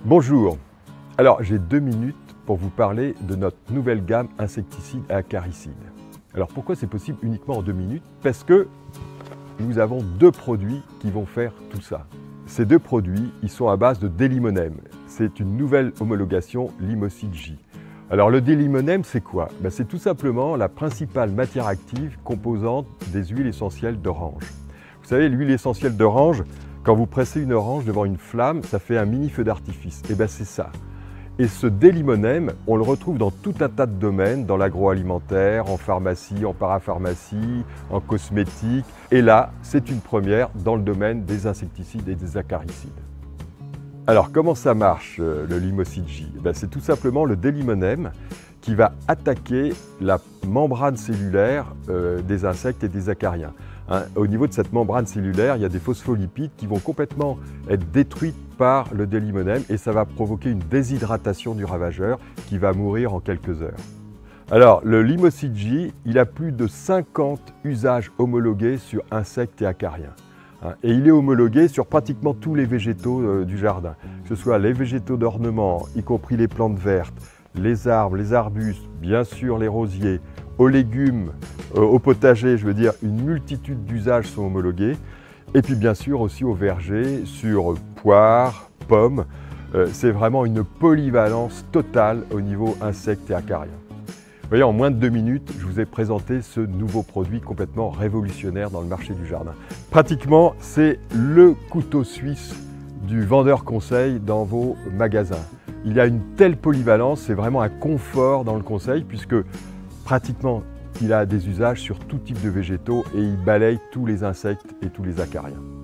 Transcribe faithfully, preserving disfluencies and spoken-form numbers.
Bonjour, alors j'ai deux minutes pour vous parler de notre nouvelle gamme insecticides et acaricides. Alors pourquoi c'est possible uniquement en deux minutes? Parce que nous avons deux produits qui vont faire tout ça. Ces deux produits, ils sont à base de Delimonème. C'est une nouvelle homologation Limocide J. Alors le Delimonème, c'est quoi? Ben, c'est tout simplement la principale matière active composante des huiles essentielles d'orange. Vous savez, l'huile essentielle d'orange, quand vous pressez une orange devant une flamme, ça fait un mini feu d'artifice. Et bien c'est ça. Et ce Delimonème, on le retrouve dans tout un tas de domaines, dans l'agroalimentaire, en pharmacie, en parapharmacie, en cosmétique. Et là, c'est une première dans le domaine des insecticides et des acaricides. Alors comment ça marche le Limocide J? Ben, c'est tout simplement le Delimonème qui va attaquer la membrane cellulaire euh, des insectes et des acariens. Hein, au niveau de cette membrane cellulaire, il y a des phospholipides qui vont complètement être détruites par le Delimonème et ça va provoquer une déshydratation du ravageur qui va mourir en quelques heures. Alors, le Limocide J, il a plus de cinquante usages homologués sur insectes et acariens. Hein, et il est homologué sur pratiquement tous les végétaux euh, du jardin, que ce soit les végétaux d'ornement, y compris les plantes vertes, les arbres, les arbustes, bien sûr les rosiers, aux légumes, euh, au potager, je veux dire, une multitude d'usages sont homologués. Et puis bien sûr aussi au verger, sur poires, pommes. Euh, c'est vraiment une polyvalence totale au niveau insectes et acariens. Vous voyez, en moins de deux minutes, je vous ai présenté ce nouveau produit complètement révolutionnaire dans le marché du jardin. Pratiquement, c'est le couteau suisse du vendeur conseil dans vos magasins. Il y a une telle polyvalence, c'est vraiment un confort dans le conseil puisque pratiquement il a des usages sur tout type de végétaux et il balaye tous les insectes et tous les acariens.